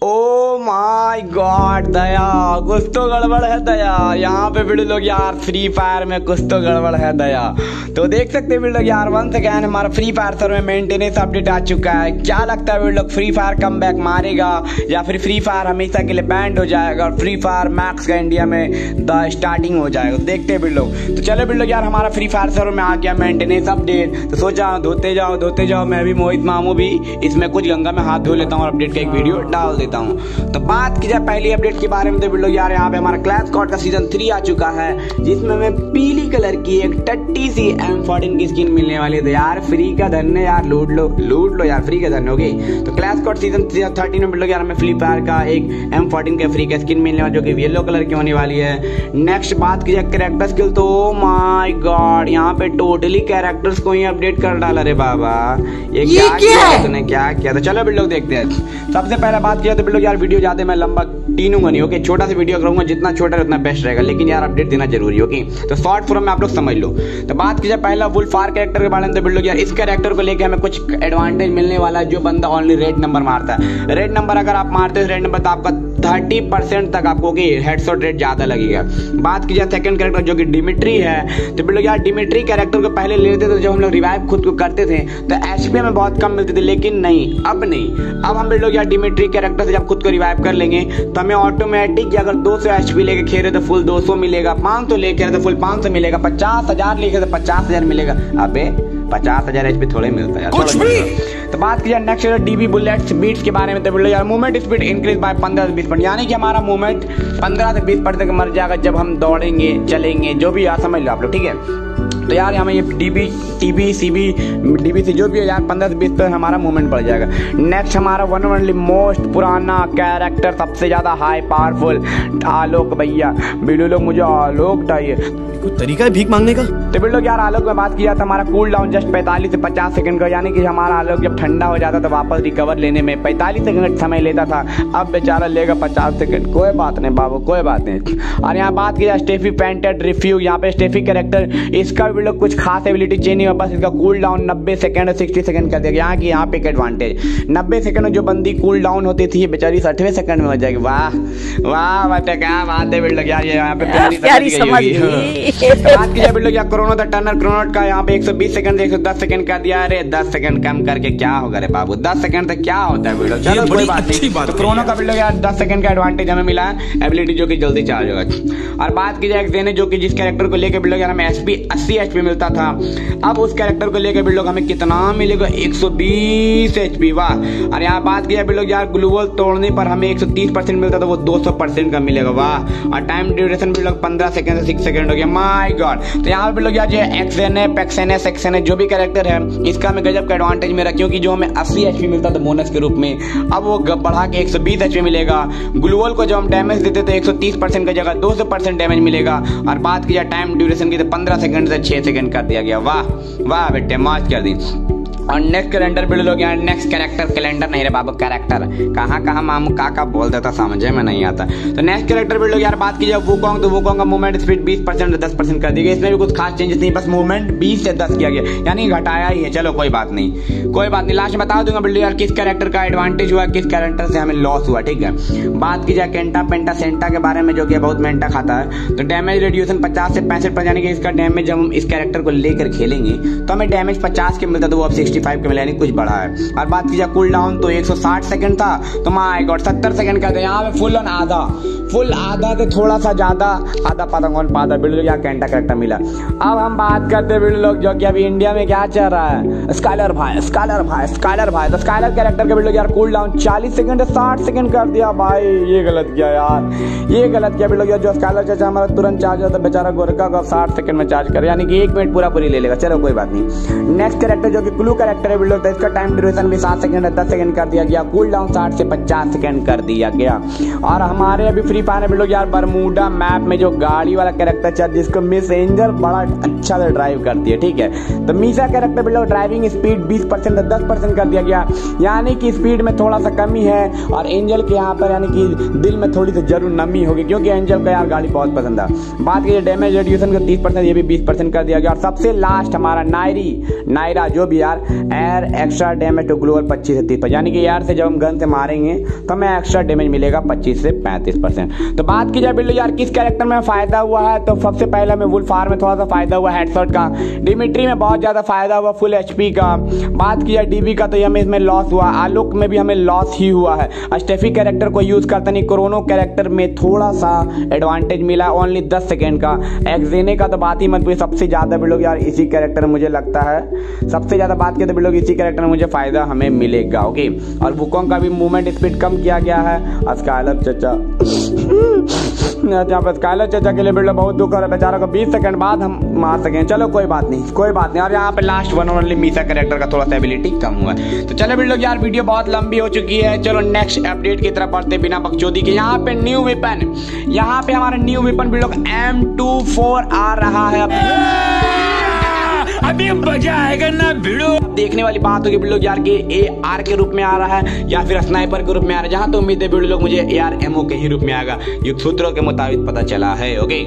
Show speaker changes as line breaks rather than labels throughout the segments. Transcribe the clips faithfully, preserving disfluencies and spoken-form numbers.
Oh my God दया, कुछ तो गड़बड़ है दया। यहाँ पे वीडियो लोग यार फ्री फायर में कुछ तो गड़बड़ है दया। तो देख सकते हैं वीडियो लोग यार वन सेकेंड हमारा फ्री फायर सर्वर में मेंटेनेंस अपडेट आ चुका है। क्या लगता है वीडियो लोग फ्री फायर कम बैक मारेगा या फिर फ्री फायर हमेशा के लिए बैंड हो जाएगा और फ्री फायर मैक्स का इंडिया में द स्टार्टिंग हो जाएगा। देखते हैं वीडियो लोग। तो चलो वीडियो लोग यार हमारा फ्री फायर सर्वर में आ गया मेंटेनेंस अपडेट। तो सोचा धोते जाओ धोते जाओ, मैं भी मोहित मामू भी इसमें कुछ गंगा में हाथ धो लेता हूँ और अपडेट का एक वीडियो डाल देता हूँ। तो बात की जाए पहली अपडेट के बारे में तो वीडियो यार यहाँ पे हमारा क्लैश स्क्वाड का सीजन थ्री आ चुका है, जिसमें हमें पीली कलर की एक टट्टी सी एम फोर्टीन की स्किन मिलने वाली है। तो यार फ्री का धन्य यार, लूट लो लूट लो यार, फ्री का धन्य होगी। तो क्लैश स्क्वाड सीजन थर्टीन में वीडियो यार हमें फ्री फायर का एक एम फोर्टीन का फ्री का स्किन मिलने वाला जो कि येलो कलर की होने वाली है। नेक्स्ट बात की जाए कैरेक्टर स्किल तो ओ माय गॉड, यहाँ पे टोटली कैरेक्टर्स को ही अपडेट कर डाला रे बाबा। ये, ये क्या किया तूने, क्या किया? तो चलो वीडियो देखते हैं। सबसे पहले बात किया तो वीडियो यार वीडियो ज्यादा मैं लंबा टीनूंगा नहीं, ओके। छोटा सा वीडियो करूंगा, जितना छोटा उतना बेस्ट रहेगा, लेकिन यार अपडेट देना जरूरी, ओके। तो शॉर्ट फॉर्म में आप लोग समझ लो। तो बात की जाए पहला वुल्फार कैरेक्टर के बारे में तो वीडियो यार इस कैरेक्टर को लेकर हमें कुछ एडवांटेज मिलने वाला है। जो बंदा ओनली रेड नंबर मारता है, रेड नंबर अगर आप मारते हो रेड नंबर तो आपका थर्टी परसेंट तक आपको हेडशॉट रेट ज्यादा लगेगा। बात की जाए सेकंड कैरेक्टर जो कि डिमिट्री है, तो लोग यार डिमिट्री कैरेक्टर को पहले लेते थे जब हम लोग रिवाइव खुद को करते थे तो एचपी में बहुत कम मिलती थी, लेकिन नहीं अब नहीं। अब हम लोग यार डिमिट्री कैरेक्टर से जब खुद को रिवाइव कर लेंगे तो हमें ऑटोमेटिक अगर दो सौ एचपी लेके खेले तो फुल दो सौ मिलेगा, पाँच सौ लेके तो फुल पाँच सौ मिलेगा, पचास हजार लेके तो पचास हजार मिलेगा। अबे पचास हजार एचपी थोड़े मिलता है कुछ भी। तो बात की जाए नेक्स्ट डीबी बुलेट स्पीड्स के बारे में तो यार मूवमेंट स्पीड इंक्रीज बाय पंद्रह से बीस परसेंट, यानी कि हमारा मूवमेंट पंद्रह से बीस परसेंट तक मर जाएगा जब हम दौड़ेंगे चलेंगे, जो भी यार समझ लो आप लोग, ठीक है। तो यार हमें ये डीबी टीबी सीबी डीबी से जो भी है यार पंद्रह से बीस पर हमारा मूवमेंट बढ़ जाएगा। नेक्स्ट हमारा वन ओनली मोस्ट पुराना कैरेक्टर, सबसे ज्यादा हाई पावरफुल आलोक भैया। वीडियो लोग मुझे आलोक चाहिए,
कोई तरीका है भीख मांगने का?
तो वीडियो यार आलोक में बात किया तो हमारा कूल डाउन जस्ट पैंतालीस से पचास सेकंड का, यानी कि हमारा आलोक जब ठंडा हो जाता तो वापस रिकवर लेने में पैंतालीस सेकंड समय लेता था, अब बेचारा लेगा पचास सेकंड। कोई बात नहीं बाबू, कोई बात नहीं। और यहाँ बात की जाए स्टेफी पेंटेड रिफ्यू, यहाँ पे स्टेफी कैरेक्टर इसका भी लोग कुछ खास एबिलिटी चेंज नहीं हुआ, बस इसका कूल डाउन नब्बे सेकंड सिक्सटी सेकंड कर दिया। यहाँ की यहाँ पे एक एडवांटेज, नब्बे सेकंड में जो बंदी कूल डाउन होती थी बेचारी साठवें सेकंड में हो जाएगी। वाह वाह बता क्या बात है वीडियो यार, यहाँ पे प्यारी समझ गई। बात की जाए वीडियो यार क्रोनो द टनर क्रोनोट का यहाँ पे एक सौ बीस सेकंड से एक सौ दस सेकंड कर दिया। अरे दस सेकंड कम करके क्या होगा रे बाबू, दस सेकंड तक क्या होता है वीडियो। चलो कोई बात नहीं। तो क्रोनो का वीडियो यार दस सेकंड का एडवांटेज हमें मिला है, एबिलिटी जो कि जल्दी चार्ज होगा। और बात की जाए जेने जो कि जिस कैरेक्टर को लेकर वीडियो यार हमें एचपी अस्सी एचपी मिलता था, अब उस कैरेक्टर को लेकर वीडियो हमें कितना मिलेगा, एक सौ बीस एचपी। वाह। और यहाँ बात की जाए वीडियो यार ग्लूवल तोड़ने पर हमें एक सौ तीस परसेंट मिलता था, वो दो सौ परसेंट का मिलेगा। वाह। और टाइम ड्यूरेशन वीडियो पंद्रह सेकंड से सिक्स सेकंड हो गया। My god. तो यहाँ पे लोग यार जो एक्सएन है पेक्सन है सेक्सन है जो भी कैरेक्टर है इसका हमें गजब का एडवांटेज मेरा, क्योंकि जो हमें अस्सी एचपी मिलता था बोनस के रूप में अब वो बढ़ा के एक सौ बीस एचपी मिलेगा। ग्लूवल को जब हम डैमेज देते तो एक सौ तीस परसेंट की जगह दो सौ परसेंट डैमेज मिलेगा। और बात की जाए टाइम ड्यूरेशन की तो पंद्रह सेकंड से छह सेकंड कर दिया गया। वाह वाह बेटे मौज कर दी। और नेक्स्ट कैलेंडर बिल्ड लोग यार नेक्स्ट कैरेक्टर कैलेंडर नहीं रे बाबू, कैरेक्टर कहाँ कहाँ मामू काका बोल देता समझे में नहीं आता। तो नेक्स्ट कैरेक्टर बिल्ड लोग यार बात की जाए वुकोंग, तो वुकोंग का मूवमेंट स्पीड बीस परसेंट से दस परसेंट कर दी गई। इसमें भी कुछ खास चेंजेस नहीं, बस मूवमेंट बीस से दस किया गया, यानी घटाया ही है। चलो कोई बात नहीं कोई बात नहीं, लास्ट में बता दूंगा बिल्ड यार किस कैरेक्टर का एडवांटेज हुआ किस कैरेक्टर से हमें लॉस हुआ, ठीक है। बात की जाए केंटा पेंटा सेंटा के बारे में जो कि बहुत मेंटा खाता है, तो डैमेज रिड्यूसन पचास से पैंसठ पर, यानी कि इसका डैमेज जब हम इस कैरेक्टर को लेकर खेलेंगे तो हमें डैमेज पचास के मिलता था, वो अब सिक्सटी फाइव के मिला, यानी कुछ बढ़ा है। और बात की जाए कूल डाउन तो एक सौ साठ सेकंड था, तो माय गॉड सत्तर सेकंड का था। यहाँ पे फुल ऑन आधा फुल आधा से थोड़ा सा ज्यादा आधा पादा कौन पादा बिल्डो यहाँ कैंटा कैरेक्टर मिला। अब हम बात करते हैं बिल्डो लोग जो कि अभी इंडिया में क्या चल रहा है, स्काइलर भाई स्काइलर भाई स्काइलर भाई। तो स्काइलर कैरेक्टर का बिल्डो यार कूल डाउन चालीस सेकंड से साठ सेकंड कर दिया। भाई ये गलत किया यार, ये गलत किया बिल्डो यार। जो स्काइलर चाचा हमारा तुरंत चार्ज होता बेचारा गोरखा का साठ सेकंड में चार्ज कर, यानी कि एक मिनट पूरा पूरी ले लेगा। चलो कोई बात नहीं। नेक्स्ट कैरेक्टर जो कि क्लू कैरेक्टर है बिल्डो, तो इसका टाइम ड्यूरेशन भी सात सेकंड दस सेकंड कर दिया गया, कूल डाउन साठ से पचास सेकंड कर दिया गया। और हमारे अभी फ्री फ्री फायर में लोग यार बरमूडा मैप में जो गाड़ी वाला कैरेक्टर चल जिसको मिस एंजल बड़ा अच्छा से ड्राइव करती है, ठीक है। तो मीसा कैरेक्टर पे लोग ड्राइविंग स्पीड बीस परसेंट दस परसेंट कर दिया गया, यानी कि स्पीड में थोड़ा सा कमी है। और एंजल के यहाँ पर यानी कि दिल में थोड़ी सी जरूर नमी होगी, क्योंकि एंजल का यार गाड़ी बहुत पसंद है। बात की डैमेज रिड्यूसन का तीस परसेंट, ये भी बीस परसेंट कर दिया गया। और सबसे लास्ट हमारा नायरी नायरा जो भी यार air extra damage to global पच्चीस से तीस, यानी कि यार से जब हम गन से मारेंगे तो हमें एक्स्ट्रा डैमेज मिलेगा पच्चीस से पैंतीस परसेंट। तो बात की जाए बिल्लो यार किस कैरेक्टर में फायदा हुआ है, तो सबसे पहले हमें वुल्फार में थोड़ा सा फायदा हुआ हेडशॉट का, डिमिट्री में बहुत ज्यादा फायदा हुआ फुल एचपी का। बात की जाए डीबी का तो हमें इसमें लॉस हुआ, आलोक में भी हमें लॉस ही हुआ है। स्टेफी कैरेक्टर को यूज करता नहीं, क्रोनो कैरेक्टर में थोड़ा सा एडवांटेज मिला ओनली दस सेकेंड का। एक्जेने का तो बात ही मत पूछिए, सबसे ज्यादा बिल्लो यार इसी कैरेक्टर में मुझे लगता है सबसे ज्यादा बात किया तो बिल्लो इसी कैरेक्टर में मुझे फायदा हमें मिलेगा, ओके। और वुकोंग का भी मूवमेंट स्पीड कम किया गया है। स्काइलर चचा यहाँ पर स्काइलर चचा के लिए बिल्लो बहुत दुख हो रहा है, बेचारा को बीस सेकंड बाद हम मार सकें। चलो कोई बात नहीं कोई बात नहीं। और यहाँ पे लास्ट वन ओनली मीसा कैरेक्टर का थोड़ा सा एबिलिटी कम हुआ है। तो चलो बिल्लो यार वीडियो बहुत लंबी हो चुकी है, चलो नेक्स्ट अपडेट की तरफ बढ़ते बिना बकचोदी के। यहाँ पे न्यू वेपन, यहाँ पे हमारा न्यू वेपन बिल्लो एम टू फोर आ रहा है। अभी मजा आएगा ना भिड़ो। देखने वाली बात होगी बिल्लो यार के ए आर के रूप में आ रहा है या फिर स्नाइपर के रूप में आ रहा है, जहां तो उम्मीद है बिल्लो लोग मुझे ए आर एमओ के ही रूप में आएगा, युद्ध सूत्रों के मुताबिक पता चला है, ओके।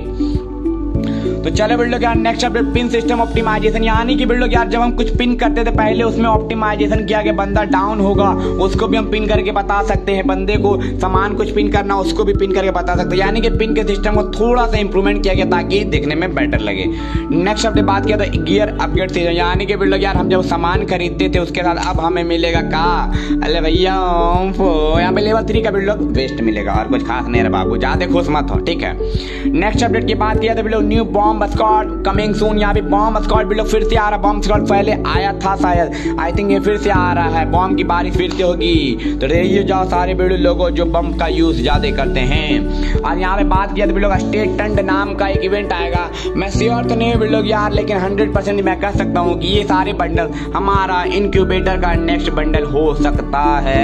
तो चलो बिल्डो यार next update pin system optimisation, यानी कि बिल्डो यार जब हम कुछ पिन करते थे पहले उसमें ऑप्टिमाइजेशन किया गया, बंदा डाउन होगा उसको भी हम पिन करके बता सकते हैं, बंदे को सामान कुछ पिन करना उसको भी पिन करके बता सकते हैं, यानी कि पिन के सिस्टम को थोड़ा सा इंप्रूवमेंट किया गया ताकि देखने में बेटर लगे। नेक्स्ट अपडेट बात किया तो गियर अपग्रेड सिस्टम, यानी कि बिल्डो यार हम जब सामान खरीदते थे उसके साथ अब हमें मिलेगा का अरे भैया यहाँ पे लेवल थ्री का बिल्डो वेस्ट मिलेगा और कुछ खास नहीं है बाबू, ज्यादा खुश मत हो, ठीक है। नेक्स्ट अपडेट की बात किया तो बिल्डो new bomb squad coming soon, यहाँ पे बॉम्ब स्क्वाड भी लोग फिर से आ रहा है। बॉम्ब स्क्वाड पहले आया था शायद, आई थिंक ये फिर से आ रहा है, बॉम्ब की बारिश फिर से होगी। तो रहिए जाओ सारे वीडियो लोगों जो बम का यूज ज्यादा करते हैं। और यहाँ पे बात किया तो भी लोग स्टेट टंड नाम का एक इवेंट आएगा, मैं श्योर तो नहीं भी लोग यार लेकिन हंड्रेड परसेंट मैं कह सकता हूँ कि ये सारे बंडल हमारा इनक्यूबेटर का नेक्स्ट बंडल हो सकता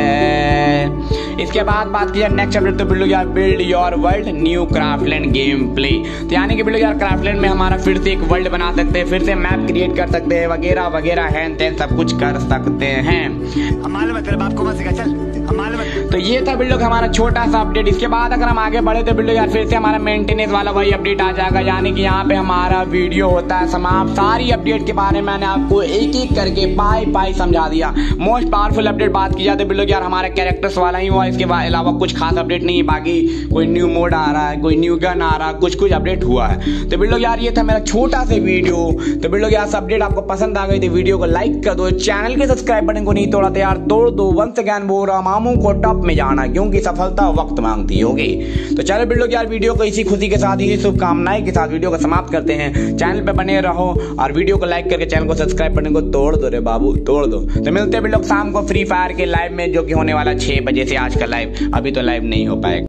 है। इसके बाद बात किया नेक्स्ट अपडेट तो बिल्डो यार build your world new Craftland game play, तो यानी कि बिल्डो यार क्राफ्टलैंड में हमारा फिर से एक वर्ल्ड बना सकते हैं, फिर से मैप क्रिएट कर सकते हैं वगैरह वगैरह है तेन सब कुछ कर सकते हैं। हमारे मतलब आपको मत सिखा चल हमारे मतलब। तो ये था बिल्डो हमारा छोटा सा अपडेट। इसके बाद अगर हम आगे बढ़े तो बिल्डो यार फिर से हमारा मेंटेनेंस वाला वही अपडेट आ जाएगा, यानी कि यहाँ पे हमारा वीडियो होता है समाप्त। सारी अपडेट के बारे में मैंने आपको एक एक करके पाई पाई समझा दिया। मोस्ट पावरफुल अपडेट बात की जाए तो बिल्डो यार हमारा कैरेक्टर्स वाला ही हुआ, इसके अलावा कुछ खास अपडेट नहीं है, बाकी कोई न्यू मोड आ रहा है, कोई न्यू गन आ रहा है, कुछ कुछ अपडेट हुआ है। तो बिल्डो यार ये था मेरा छोटा सा वीडियो। तो बिल्डो यार अपडेट आपको पसंद आ गई तो वीडियो को लाइक कर दो, चैनल के सब्सक्राइब बटन को नहीं तोड़ा तो यार तोड़ दो। वंस अगेन बोल रहा मामू को टॉप में जाना क्योंकि सफलता वक्त मांगती होगी। तो चलो बिल्डो यार वीडियो को इसी खुशी के साथ इसी शुभकामनाएं के साथ वीडियो को समाप्त करते हैं। चैनल पे बने रहो और वीडियो को लाइक करके चैनल को सब्सक्राइब बटन को तोड़ दो रे बाबू तोड़ दो। तो मिलते हैं बिल्डो शाम को फ्री फायर के लाइव में जो कि होने वाला छह बजे से आज का लाइव, अभी तो लाइव नहीं हो पाएगा।